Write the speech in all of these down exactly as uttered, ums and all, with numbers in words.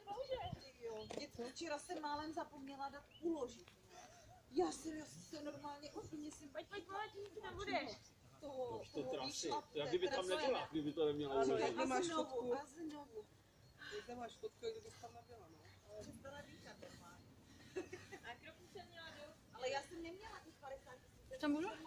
Včera jsem málem zapomněla dát uložit. Já jsem, já se normálně úplně si... Pojď, pojď, pojď, ty tam budeš. Toho, to toho trasy. výšla, Jak kdyby tam nebyla, kdyby to neměla uložit. A znovu, a znovu. Jak nemáš fotku, jak kdybys tam nebyla, no. Přestala dýchat normálně. A kroku jsem měla do... Ale já jsem neměla těch padesát tisíc. Tam můžu?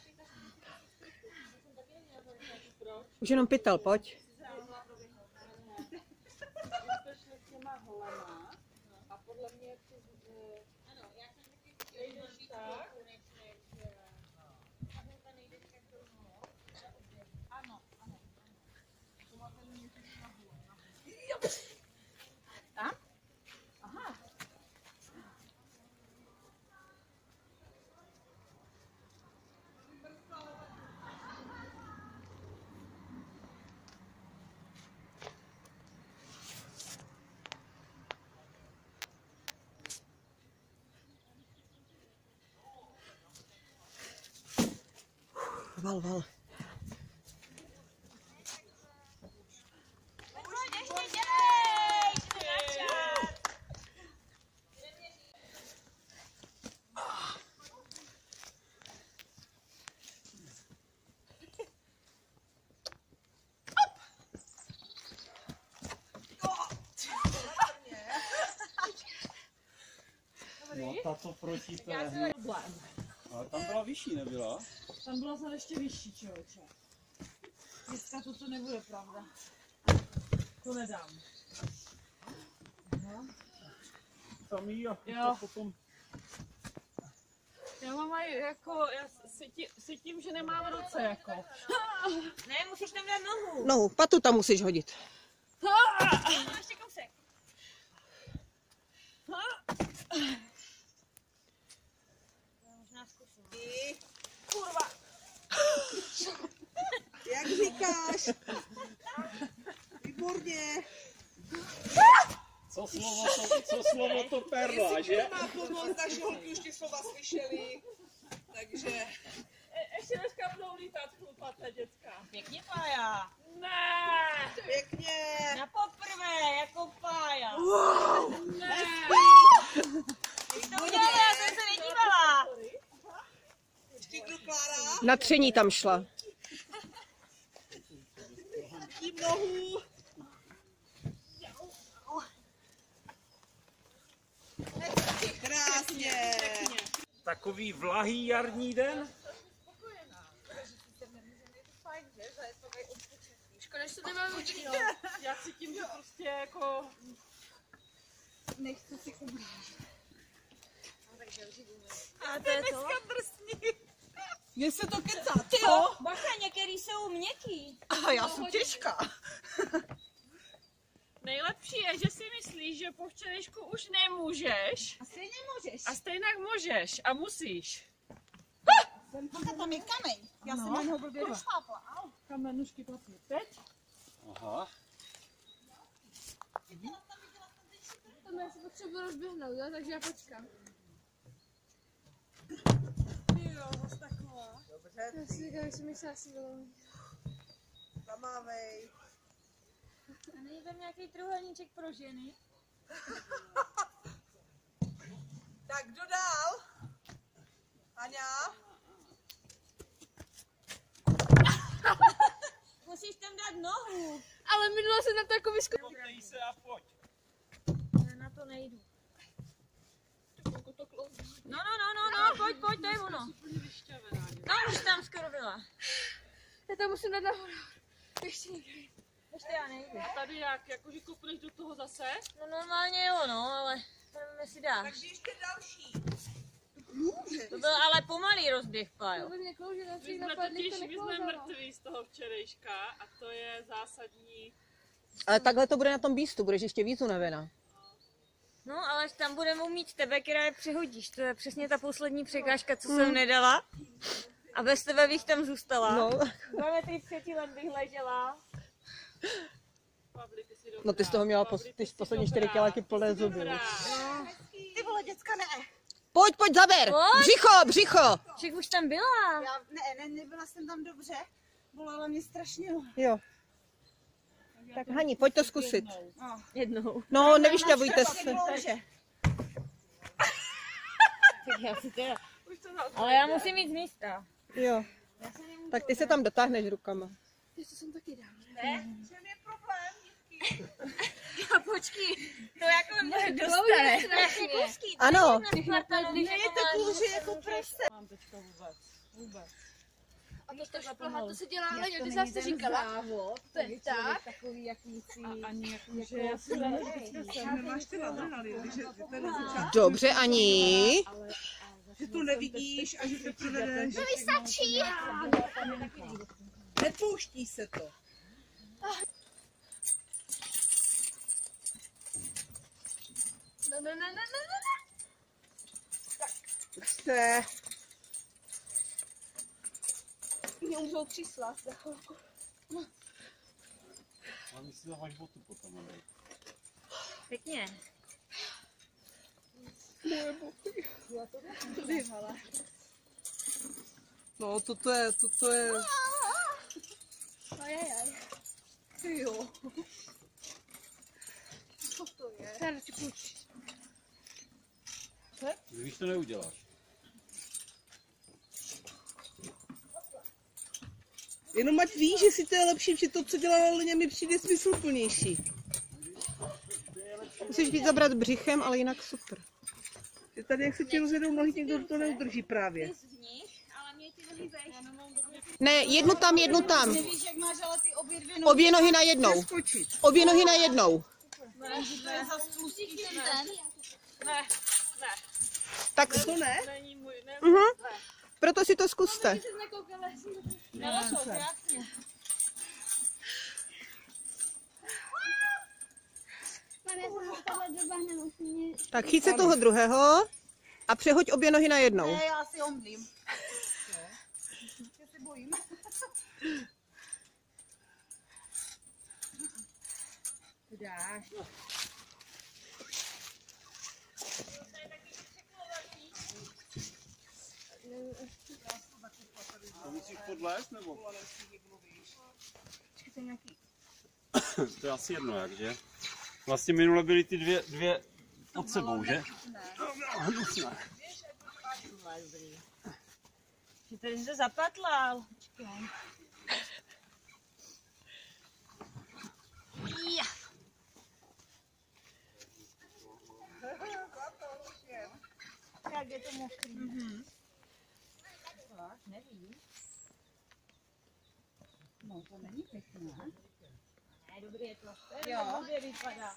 Už jenom pytel, pojď. Vystočili s těma holema a podle mě přes... Ano, já jsem taky nejdeš tak. Ano, ano. Tam? Aha. Val, val. No, tato proti to je... Ale tam byla vyšší, nebyla? Tam byla snad ještě vyšší, člověče. Dneska toto nebude pravda. To nedám. No. Tam jí a Jo. potom... Já mám aj jako, já cítím, cítím, že nemám ruce jako. Ne, musíš tam dát nohu. No, patu tam musíš hodit. No, ještě kousek. Já možná zkusím. Kurva! Jak říkáš? Výborně! Co slovo to, co slovo to perla, že? Jestli má pomoct, naše holky už ty slova slyšeli. Takže... E, ještě dneska budou lítat chlupata děcka. Pěkně, Pája. Ne! Pěkně! Na poprvé, jako Pája. Ne! Když to udělala, já jsem se nedívala. Ještě kdo, Klára? Na tření tam šla. Tím nohu. Krásně. Takový vlahý jarní den? Škoda, že to nemáme učit. Já cítím, že prostě jako... Nechci si ublížit. A to je to? Mně se to kecá, ty jo? Bacha, některý jsou měkký. A já jsem těžká. Nejlepší je, že si myslíš, že po včerejšku už nemůžeš. A stejně můžeš. A stejně můžeš a musíš. Bacha, tam je kameň. Já jsem na něho blbě došlápla. Au. Kamenušky platí teď. Aha. Tam já se potřebuji rozběhnout, jo? Takže já počkám. Jo, zase taková. Dobře, Já si říkám, že mi se asi bylo. zamávej. A není tam nějaký trůhelníček pro ženy? Tak kdo dál? Aňa? Musíš tam dát nohu. Ale minule jsem na to jako vyzkoušela. Poptej se a pojď. Já na to nejdu. No, no, no, no, no, pojď, pojď, to je ono. No, už tam skoro byla. Já to musím dát nahoru. Ještě někdy. Ještě já nejdu. A tady jak? Jakože kopneš do toho zase? No normálně jo, no, ale nevím, jestli dáš. Takže ještě další. To byl ale pomalý rozběh, To Pájo. by mě klouže na My tři jsme napadných, totiž, to my jsme neklouzalo. mrtví z toho včerejška a to je zásadní. Ale takhle to bude na tom bístu, budeš ještě víc unavená. No, ale tam budeme mít tebe, která je přehodíš. To je přesně ta poslední překážka, co jsem nedala. A bez tebe bych tam zůstala. No, Dva metry před tím bych ležela. Pavli, ty jsi dobrá. no ty z toho měla pos, Pavli, ty jsi poslední dobrá. čtyři kiláky Ty plné jsi zuby. dobrá. Ty vole, děcka, ne. Pojď, pojď, zaber! Pojď. Břicho, břicho! Však už tam byla. Já, ne, ne, nebyla jsem tam dobře. Bolela mě strašně noha. Jo. Tak Hani, pojď to zkusit. Jednou. No, nevyšťavujte se. Tak já si teda... Ale já musím mít z místa. Jo. Tak ty se tam dotáhneš rukama. A počkej, to jako dostane. Ano. Ne, to kůže jako prase. Mám teďka vůbec. Vůbec. A to, to šplhat, to se dělá, Leňo, ty jsi to říkala. To je tak. Ani jako, že já si Nemáš ty adrenalin, že to je na začátku, Dobře, Ani. že to nevidíš a že to přivedeš. To vystačí. Nepouští se to. No, no, no, no, no, no. Chce. Mě umřou čísla za chvilku. A my si dáváš botu potom, ale. Pěkně. No, toto je, toto je. Ajajaj. Ty jo. Co to je? Tady ti půjč. Když to neuděláš. Jenom ať víš, že si to je lepší, že to, co dělala Leňa, mi přijde smysluplnější. Musíš víc zabrat břichem, ale jinak super. Že tady, jak se ti rozjedou nohy, někdo to neudrží právě. Ne, jednu tam, jednu tam. Nevíš, jak máš ale ty obě dvě nohy. Obě nohy na jednou. Skočit. Obě nohy na jednou. To je zas tlustý ten. Tak, To ne? uh-huh. Proto si to zkuste. Nelezou, krásně. Pane, já jsem tahle doba nemusím. Tak chyť se toho druhého a přehoď obě nohy na jednou. Ne, já si omdlím. Já se bojím. Dáš. To musíš podlézt, nebo? To je asi jedno, jak, že? Vlastně minule byly ty dvě, dvě pod sebou, že? Hnusné. Že tady se zapatlal. Ja. Jak je to mokrý. Mhm. Nevím. No, to není pěkné. Ne, dobrý je to. To Jo. dobře vypadá.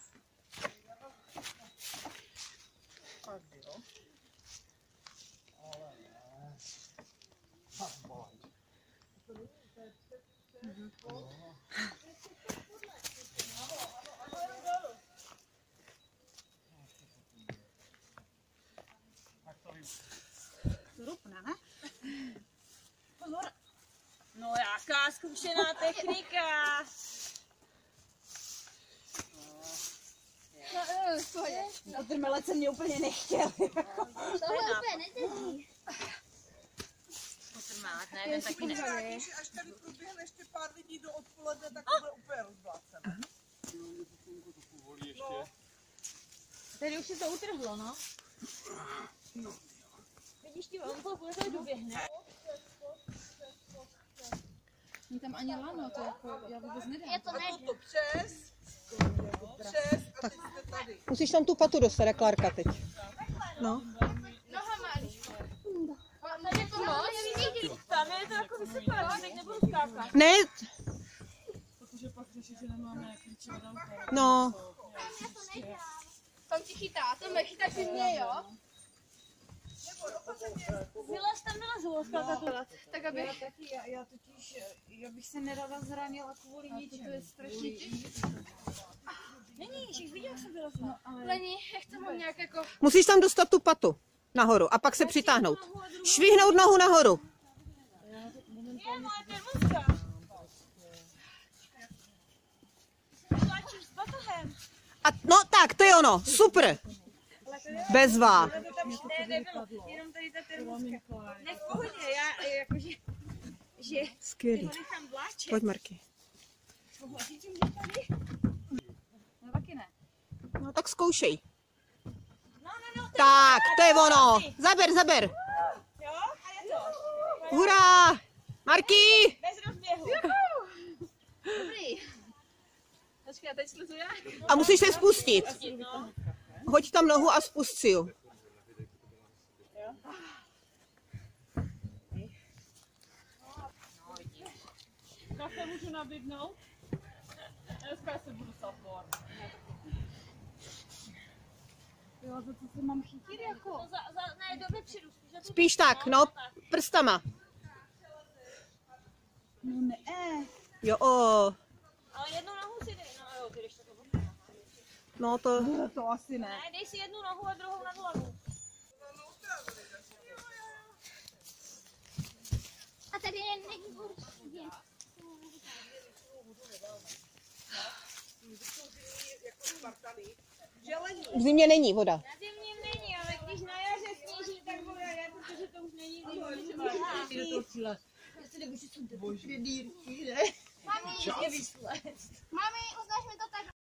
Zrupne, ne? Pozor. No jaká zkušená technika. No, jo, v pohodě. No, drmelec se mě úplně nechtěl. Tohle úplně nedrží. Potrmát, ne, ten taky ne. Že až tady proběhne ještě pár lidí do odpoledne, tak to bude úplně rozblácené. Tady už si to utrhlo, no. Vidíš, ty on to bude doběhne. Není tam ani lano, to jako, já vůbec nedám. Je to ne. To přes, přes a teď jste tady. Musíš tam tu patu dostat, jak Klárka teď. No. Nohama, Eliško. Tam je to moc. Tam je to jako vysypané, teď nebudu skákat. Ne, Protože pak řešit, že nemáme klíče od auta. no. Tam ti chytá, tam nechytáš i mě, jo? Vylez tam nelezu, skákat. Tak aby... Já taky, já, já totiž, já bych se nerada zranila kvůli ničemu. To je strašně těžké. Není, že viděl jsem vylezla. No, ale Leni, jak to mám nějak jako... Musíš tam dostat tu patu nahoru a pak se přitáhnout. Švihnout nohu nahoru. Je, moje termoska. Tlačíš s batohem. A no tak, to je ono. Super. Bezva. Ne, nebylo, jenom tady ta termoska. Ne, v pohodě, já jakože, že Skvělý. to nechám vláčet. Pojď, Marky. No taky ne. No tak zkoušej. No, no, no, Tak, to je ono. Zaber, zaber. jo, a je to. Hurá! Marky! Bez rozběhu. Dobrý. Počkej, a teď slezu já. A musíš se spustit. No. Hoď tam nohu a spust si ju. Kafe můžu nabídnout? Dneska se budu sapor. Jo, za co se mám chytit jako? To za, za, ne, do vepředu. Spíš, za tu- Spíš tak, no, prstama. No ne. Jo, o, Ale jednu nohu si dej. No jo, ty jdeš to bokem. no to, To asi ne. Ne, dej si jednu nohu a druhou na hlavu. A tady je nejhorší. v zimě není voda. Na zimním není, ale když na jaře sníží, tak bude, ne, protože to už není zimní. Mami, uznáš mi to tak.